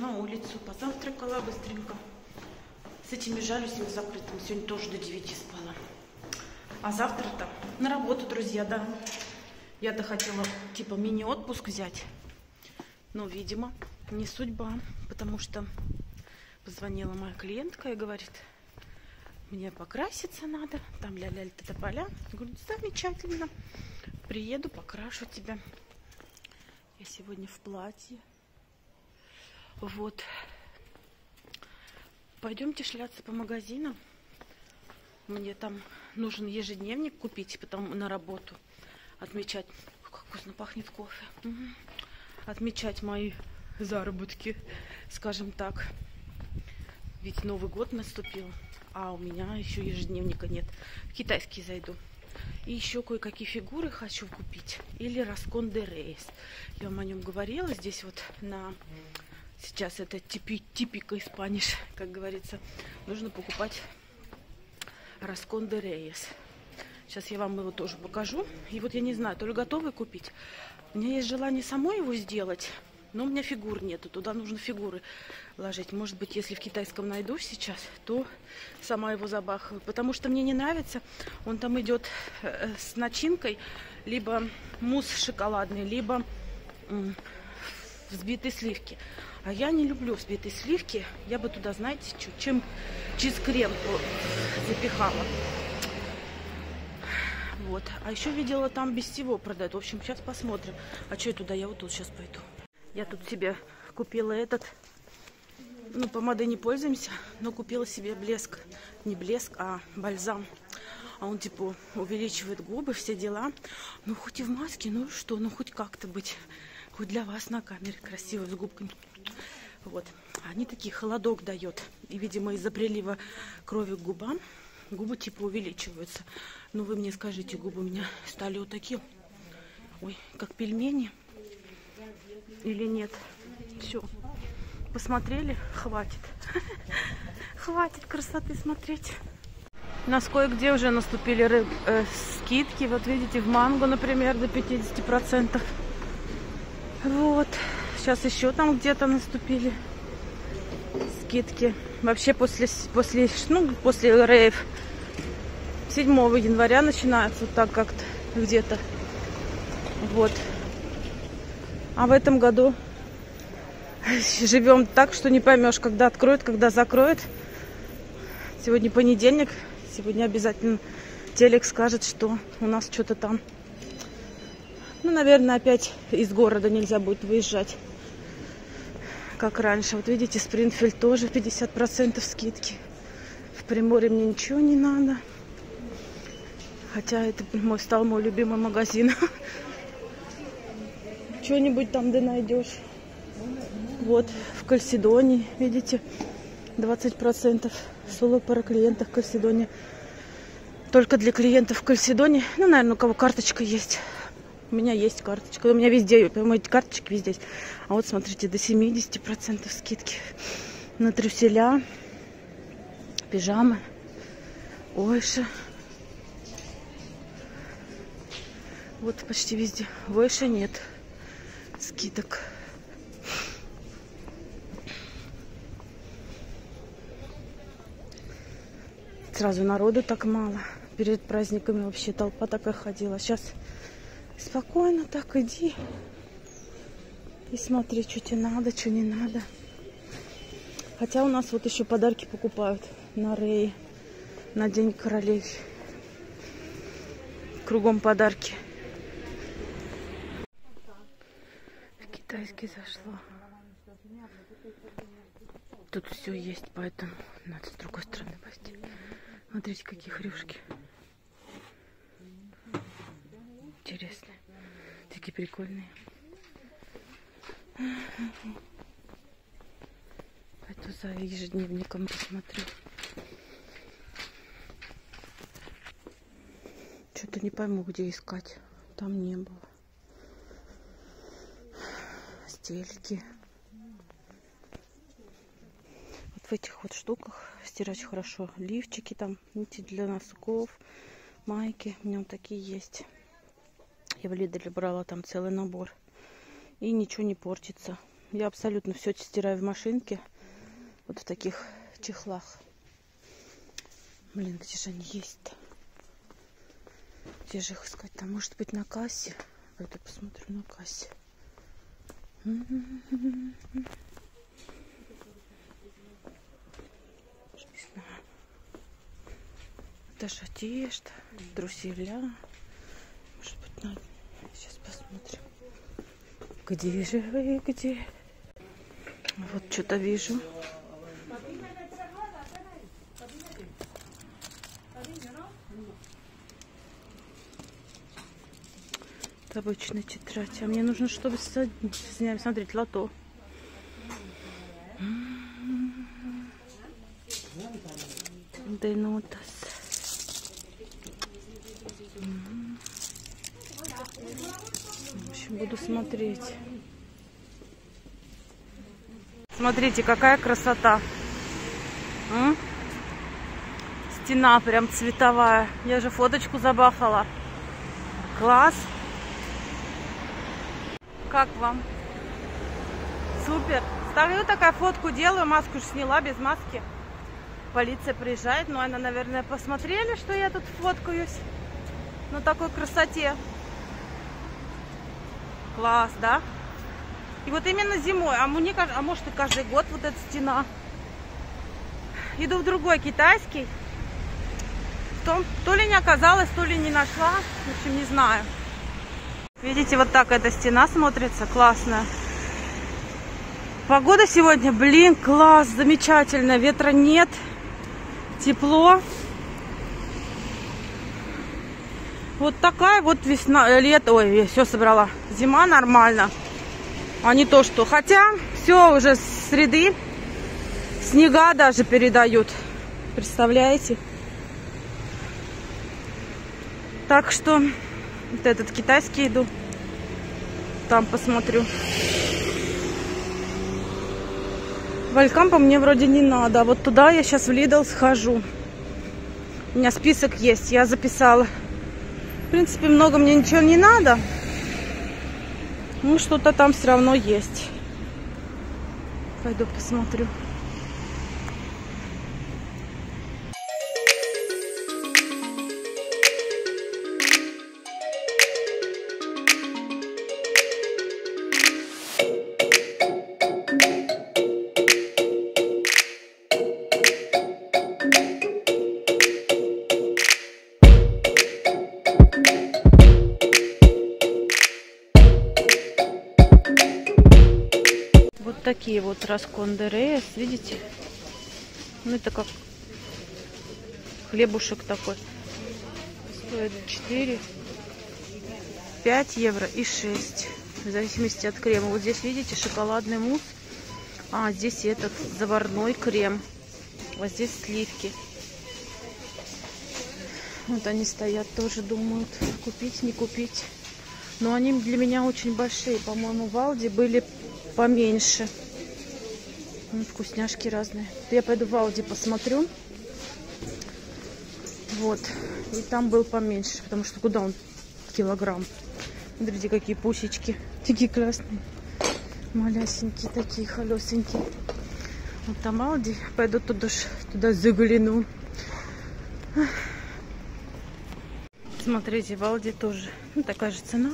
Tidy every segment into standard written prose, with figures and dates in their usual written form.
на улицу, позавтракала быстренько. С этими жалюзями закрытыми сегодня тоже до 9 спала. А завтра-то на работу, друзья, да. Я-то хотела типа мини-отпуск взять. Но, видимо, не судьба, потому что позвонила моя клиентка и говорит, мне покраситься надо, там ля-ля та-та-поля. Я говорю, замечательно, приеду, покрашу тебя. Я сегодня в платье. Вот. Пойдемте шляться по магазинам. Мне там нужен ежедневник купить, потом на работу отмечать. Ой, как вкусно пахнет кофе. Отмечать мои заработки, скажем так. Ведь Новый год наступил, а у меня еще ежедневника нет. В китайский зайду. И еще кое-какие фигуры хочу купить. Или Раскон де Рейс. Я вам о нем говорила. Здесь вот на... Сейчас это типика испаниш, как говорится. Нужно покупать Раскон де Рейс. Сейчас я вам его тоже покажу. И вот я не знаю, то ли готовый купить. У меня есть желание самой его сделать. Но у меня фигур нету. Туда нужно фигуры ложить. Может быть, если в китайском найду сейчас, то сама его забахаю. Потому что мне не нравится. Он там идет с начинкой. Либо мусс шоколадный, либо взбитые сливки. А я не люблю взбитые сливки. Я бы туда, знаете, чем чиз-крем запихала. Вот. А еще видела, там без всего продают. В общем, сейчас посмотрим. А что я туда? Я вот тут сейчас пойду. Я тут себе купила этот. Ну, помадой не пользуемся, но купила себе блеск. Не блеск, а бальзам. А он, типа, увеличивает губы, все дела. Ну, хоть и в маске, ну что, ну хоть как-то быть. Хоть для вас на камере красиво, с губками. Вот. Они такие, холодок дает. И, видимо, из-за прилива крови к губам губы, типа, увеличиваются. Ну, вы мне скажите, губы у меня стали вот такие. Ой, как пельмени. Или нет? Все. Посмотрели? Хватит. Хватит красоты смотреть. У нас кое-где уже наступили скидки. Вот видите, в Манго, например, до 50%. Вот. Сейчас еще там где-то наступили скидки. Вообще после рейв 7 января начинается вот так как-то где-то. Вот. А в этом году живем так, что не поймешь, когда откроют, когда закроют. Сегодня понедельник. Сегодня обязательно телек скажет, что у нас что-то там. Ну, наверное, опять из города нельзя будет выезжать, как раньше. Вот видите, Спрингфилд тоже 50% скидки. В Приморье мне ничего не надо. Хотя это стал мой любимый магазин. Что-нибудь там да найдешь. Вот, в Кальсидоне, видите, 20%. Соло пара клиентов в Кальсидоне. Только для клиентов в Кальсидоне. Ну, наверное, у кого карточка есть. У меня есть карточка. У меня везде, по-моему, эти карточки везде есть. А вот, смотрите, до 70% скидки. На трюселя, пижамы, ойши. Вот почти везде. В ойше нет скидок. Сразу народу так мало. Перед праздниками вообще толпа такая ходила. Сейчас спокойно так иди. И смотри, что тебе надо, что не надо. Хотя у нас вот еще подарки покупают на Рей, на День королей. Кругом подарки. В китайский зашло. Тут все есть, поэтому надо с другой стороны пойти. Смотрите, какие хрюшки. Интересные. Такие прикольные. Пойду за ежедневником посмотрю. Что-то не пойму, где искать. Там не было. Стельки. Вот в этих вот штуках стирать хорошо. Лифчики там, нити для носков, майки. У меня вот такие есть. Я в Лиделе брала там целый набор. И ничего не портится. Я абсолютно все стираю в машинке. Вот в таких чехлах. Блин, где же они есть-то? Где же их искать? Там может быть на кассе. Пойду посмотрю на кассе. Не знаю. Это же одежда, труселя. Может быть, надо. Сейчас посмотрим. Где же вы, где? Вот что-то вижу. Это обычная тетрадь. А мне нужно, чтобы смотреть лото. Денотас. В общем, буду смотреть. Смотрите, какая красота. Стена прям цветовая. Я же фоточку забахала. Класс. Как вам? Супер. Стою такая, фотку делаю, маску же сняла, без маски. Полиция приезжает, но она, наверное, посмотрели, что я тут фоткаюсь на такой красоте. Класс, да? И вот именно зимой, а может и каждый год вот эта стена. Иду в другой китайский. То ли не оказалось, то ли не нашла. В общем, не знаю. Видите, вот так эта стена смотрится. Классная. Погода сегодня, блин, класс, замечательно. Ветра нет. Тепло. Вот такая вот весна, лето. Ой, я все собрала. Зима нормально. А не то что. Хотя все уже с среды. Снега даже передают. Представляете? Так что вот этот китайский иду. Там посмотрю. В Алькампо мне вроде не надо. А вот туда я сейчас в Lidl схожу. У меня список есть. Я записала. В принципе, много мне ничего не надо. Ну, что-то там все равно есть. Пойду посмотрю. Такие вот Раскон де Рейс, видите? Ну, это как хлебушек такой. Стоит 4, 5 евро и 6. В зависимости от крема. Вот здесь, видите, шоколадный мусс. А здесь этот заварной крем. Вот здесь сливки. Вот они стоят, тоже думают, купить, не купить. Но они для меня очень большие. По-моему, в Алди были поменьше. Вкусняшки разные. Я пойду в Алди посмотрю. Вот. И там был поменьше. Потому что куда он? Килограмм. Смотрите, какие пусечки. Такие красные. Малясенькие такие, холесенькие. Вот там Алди. Пойду туда загляну. Смотрите, в Алди тоже. Ну, такая же цена.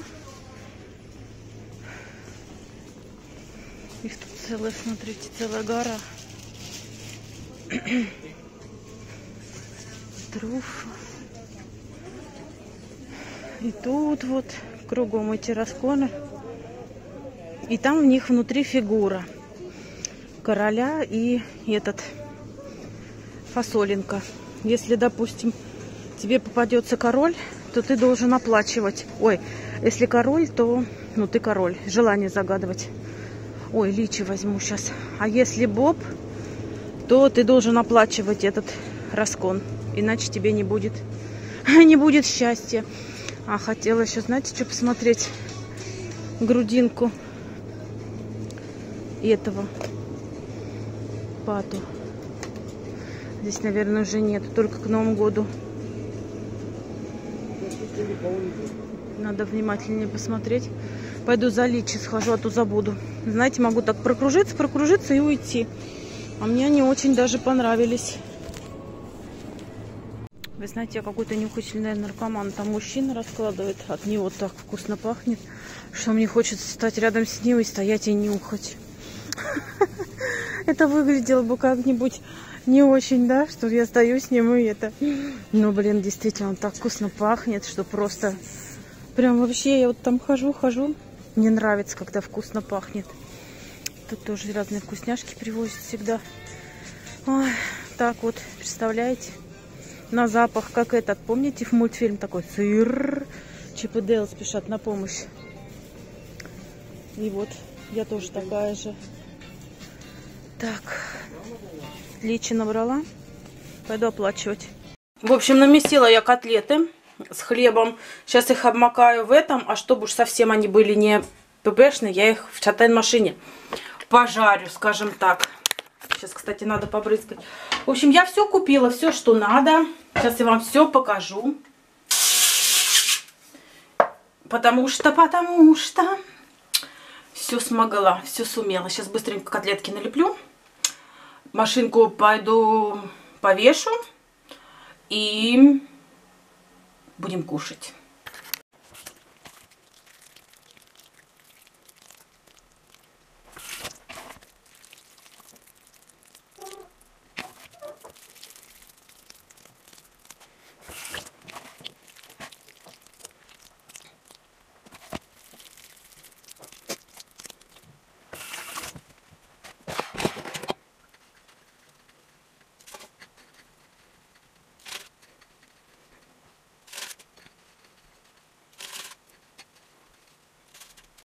Их тут целая, смотрите, целая гора. Труфа. И тут вот кругом эти Расконы. И там в них внутри фигура короля и этот фасолинка. Если, допустим, тебе попадется король, то ты должен оплачивать. Ой, если король, то ну ты король. Желание загадывать. Ой, личи возьму сейчас. А если боб, то ты должен оплачивать этот Раскон. Иначе тебе не будет счастья. А хотела еще, знаете, что посмотреть? Грудинку этого пату. Здесь, наверное, уже нет. Только к Новому году. Надо внимательнее посмотреть. Пойду за личи схожу, а то забуду. Знаете, могу так прокружиться и уйти. А мне они очень даже понравились. Вы знаете, я какой-то нюхательный наркоман. Там мужчина раскладывает. От него так вкусно пахнет, что мне хочется стать рядом с ним и стоять и нюхать. Это выглядело бы как-нибудь не очень, да? Что я стою с ним и это... Но, блин, действительно, он так вкусно пахнет, что просто... Прям вообще, я вот там хожу. Мне нравится, когда вкусно пахнет. Тут тоже разные вкусняшки привозят всегда. Ой, так вот, представляете? На запах, как этот, помните, в мультфильм такой сыр, Чип и Дейл спешат на помощь. И вот, я тоже такая же. Так, личи набрала, пойду оплачивать. В общем, намесила я котлеты с хлебом. Сейчас их обмакаю в этом, а чтобы уж совсем они были не ппшные, я их в чатайн-машине пожарю, скажем так. Сейчас, кстати, надо побрызгать. В общем, я все купила, все, что надо. Сейчас я вам все покажу. Потому что все смогла, все сумела. Сейчас быстренько котлетки налеплю. Машинку пойду повешу. И будем кушать.